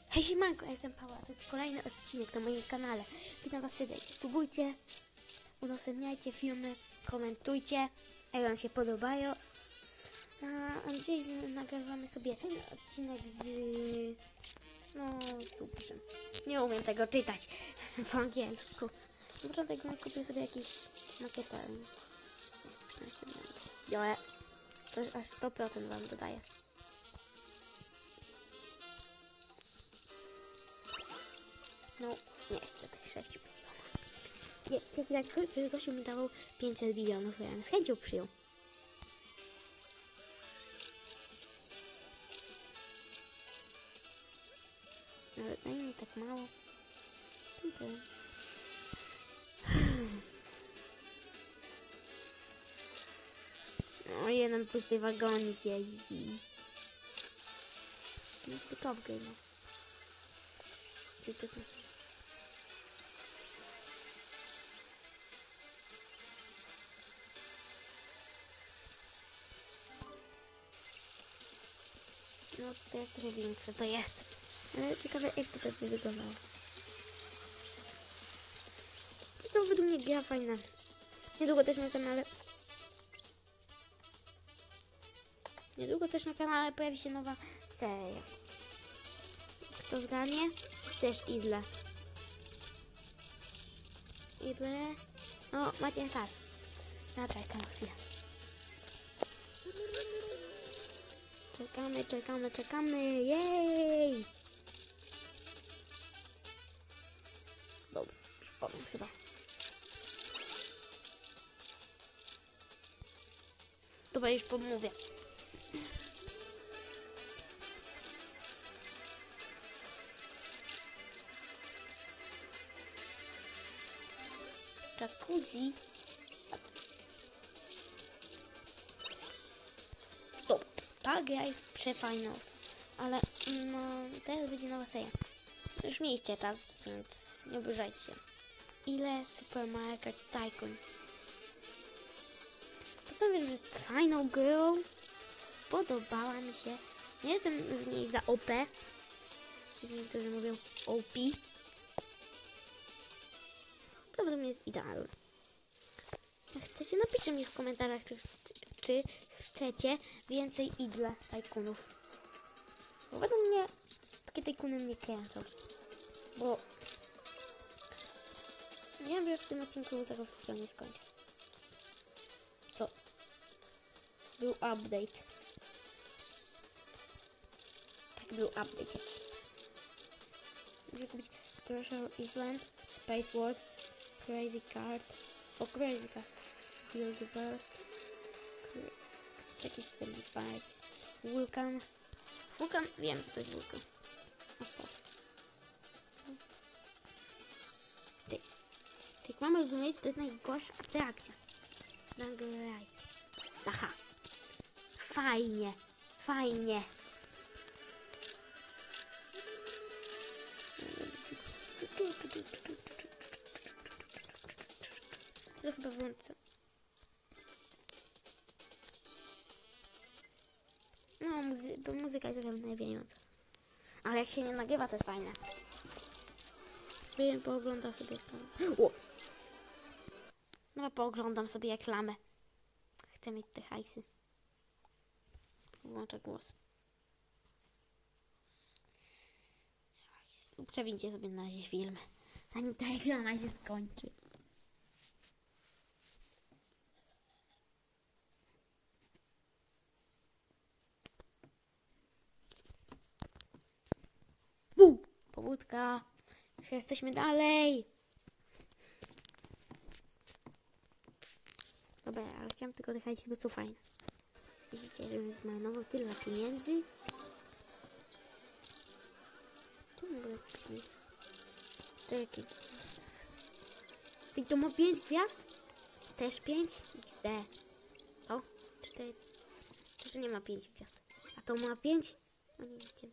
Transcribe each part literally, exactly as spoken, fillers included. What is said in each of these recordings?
Hej siemanko, ja jestem Paula, to jest kolejny odcinek na moim kanale. Witam was serdecznie, subujcie, udostępniajcie filmy, komentujcie, jak wam się podobają. A dzisiaj nagrywamy sobie odcinek z... no, tu piszę. Nie umiem tego czytać po angielsku. Na początek kupię sobie jakieś makietę. Biorę. To aż sto procent wam dodaję. No, nie chcę tych sześciu bilionów. Nie, jaki tak gościu mi dawał pięćset bilionów, to ja bym z chęcią przyjął. Ale daj mi tak mało. Okay. No, jeden pusty wagonik jeździ. To jest gotowy, no. Czyli to jest... No to jest trochę większe, to jest. Ale ciekawe jak to tak by wyglądało. To według mnie gra fajna. Niedługo też na kanale... Niedługo też na kanale pojawi się nowa seria. Kto zgadnie? Też Idle. Idle... No, macie czas. Zaczekam chwilę. Czekamy, czekamy, czekamy. Jej! Dobra, już powiem chyba. Dobra, już pomówię. Jacuzzi. Stop. Ta gra jest przefajna, ale no teraz będzie nowa seria. Już mieliście czas, więc nie oburzajcie się. Ile Super Mario Tycoon? Postanowiłem, że jest fajną grą. Podobała mi się. Nie jestem w niej za O P. Niektórzy mówią O P. Prawda mnie jest idealny. Jak chcecie, napiszcie mi w komentarzach, czy, czy chcecie więcej Idle Tycoonów. Bo według mnie takie Tycoony mnie kręcą. Bo ja wiem, że w tym odcinku tego wszystkiego nie skończę. Co? Był update. Tak, był update. Muszę kupić Treasure Island, Space World, Crazy Card. O, Crazy Card. Build the First. Jakiś ten bike. Wulkan. Wulkan, wiem, że to jest wulkan. Ostatnio. Ty. Ty, jak mam rozumieć, to jest najgorsza atrakcja. Jungle Ride. Aha. Fajnie. Fajnie. To chyba włączę. No, muzy bo muzyka jest trochę największa. Ale jak się nie nagrywa, to jest fajne. Wiem, pooglądam sobie reklamę. O! No, pooglądam sobie reklamę. Chcę mieć te hajsy. Włączę głos. Przewincie sobie na razie film, zanim ta reklama się skończy. Bu! Powódka. Już jesteśmy dalej. Dobra, ale chciałam tylko te hajsy, bo są fajne. Widzicie, żebym zmarnował tyle pieniędzy. Tu mogę kupić. Czekaj. Ty to ma pięć gwiazd? Też pięć? X D. O, cztery. To, że nie ma pięć gwiazd. A to ma pięć? No nie wiem.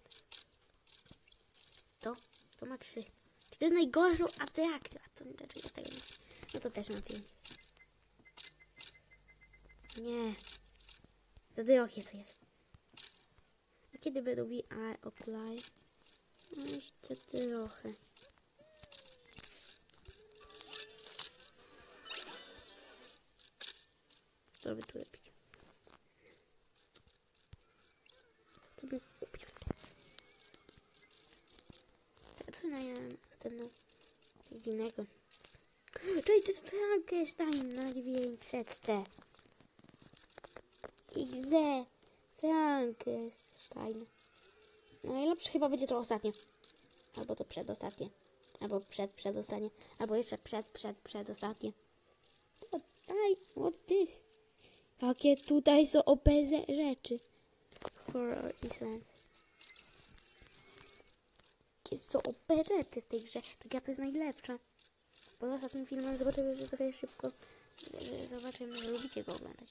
To? To ma trzy. Czy to jest najgorszą atrakcją? A to dlaczego tego nie? No to też ma pięć. Nie. Za drogie to jest. A kiedy będą V R okulary? No jeszcze trochę. To by tu lepiej. Co by kupił? To na następną. Coś innego. Czyli to jest Frankenstein na dziewięćset. X Z. Frankenstein. Najlepsze chyba będzie to ostatnie. Albo to przedostatnie. Albo przed, przedostatnie. Albo jeszcze przed, przed, przedostatnie. Tutaj, what's this? Jakie tutaj są O P rzeczy. For Island. Jakie są O P rzeczy w tej grze. Tak ja to jest najlepsza. Bo ostatnim filmem zobaczymy, że trochę szybko. Zobaczymy, że lubicie go oglądać.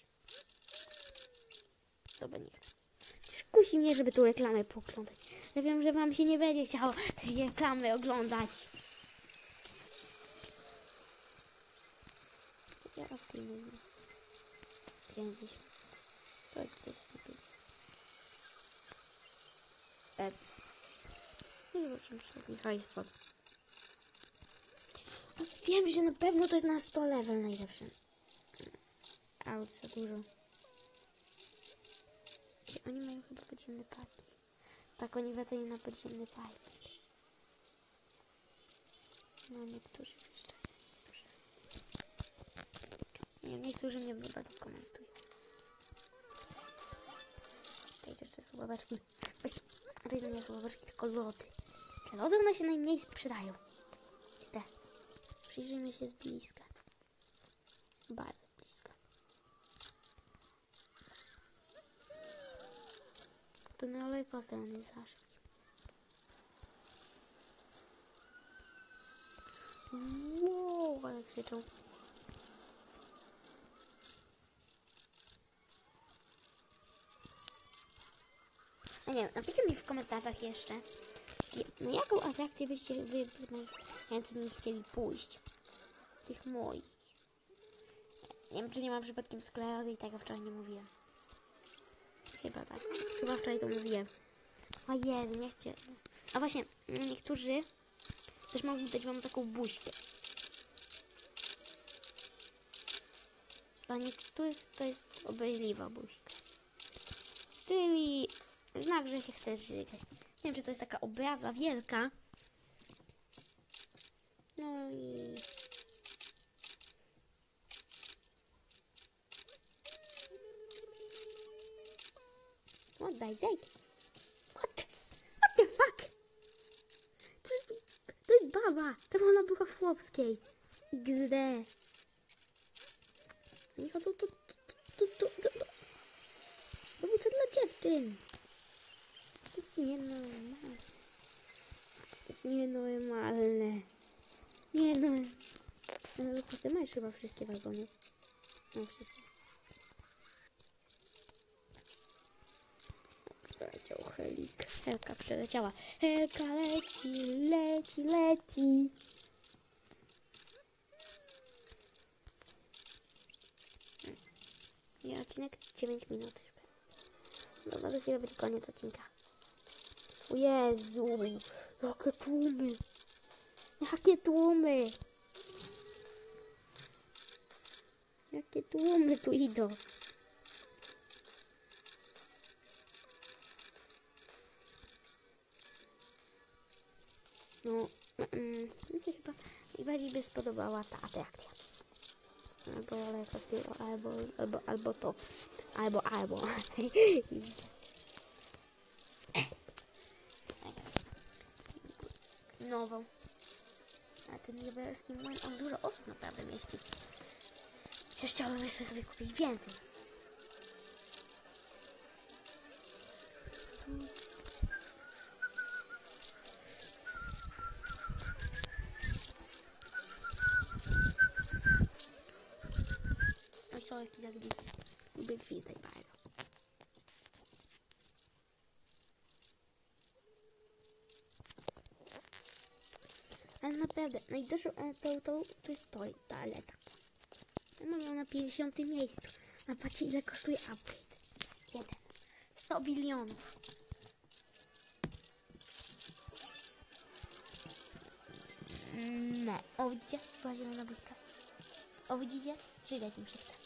Dobra, nie chcę. Kusi mnie, żeby tu reklamę pooglądać. Ja wiem, że wam się nie będzie chciało tej reklamy oglądać. Ja o tym mówię. Kręci się. To jest coś takiego. E. I zobaczymy, czy Michał spod. Wiem, że na pewno to jest na sto level najlepszy. Out za dużo. Oni mają chyba podziemny parking. Tak, oni wracają na podziemny parking. No, niektórzy jeszcze. Nie, niektórzy mnie bardzo komentują. Tutaj jeszcze są ławeczki. Raczej to nie są ławeczki, tylko lody. Te lody one się najmniej sprzedają. Te. Przyjrzyjmy się z bliska. Bardzo bliska. To na olej postawiony zawsze. Wow, ale krzyczą. A nie wiem, napiszcie mi w komentarzach jeszcze, na jaką atrakcję byście wy najchętniej chcieli pójść z tych moich. Nie wiem, czy nie mam przypadkiem sklerozy i tego wczoraj nie mówiłem. Chyba tak. Chyba wczoraj to mówiłem. O Jezu, nie chcę. A właśnie, niektórzy też mogą dać wam taką buźkę. Dla niektórych to jest obelżywa buźka. Czyli znak, że się chce żygać. Nie wiem, czy to jest taka obraza wielka. No i... Oddaj, zejdź. What the, what the fuck? To jest, to jest baba. To ona była w chłopskiej. X D. Oni chodzą tu, tu, tu, tu, tu, tu. Dowódca dla dziewczyn. To jest nienormalne. To jest nienormalne. Nie no. Ale ty masz chyba wszystkie wagony. No wszystkie. Przeleciał helik. Helka przeleciała. Helka leci, leci, leci. I odcinek dziewięć minut. Dobra, za chwilę będzie koniec odcinka. O Jezu, jakie tłumy. Jakie tłumy. Jakie tłumy tu idą. No, mm, mi się chyba najbardziej by spodobała ta atrakcja. Albo, albo, albo, albo to. Albo, albo. Nową. A ten niebieski młyn, on dużo osób naprawdę mieści. Chociaż chciałbym jeszcze sobie kupić więcej. No i sorki za gwizdek. Lubię gwizdek bardzo. Ale naprawdę, najdłuższą to, to, to jest to, toaleta. Ja mam ją na pięćdziesiątym miejscu. A patrzcie, ile kosztuje upgrade. Jeden. sto bilionów. Mm, nie. O, widzicie? Była zielona buźka. O, widzicie? Żygać im się chce.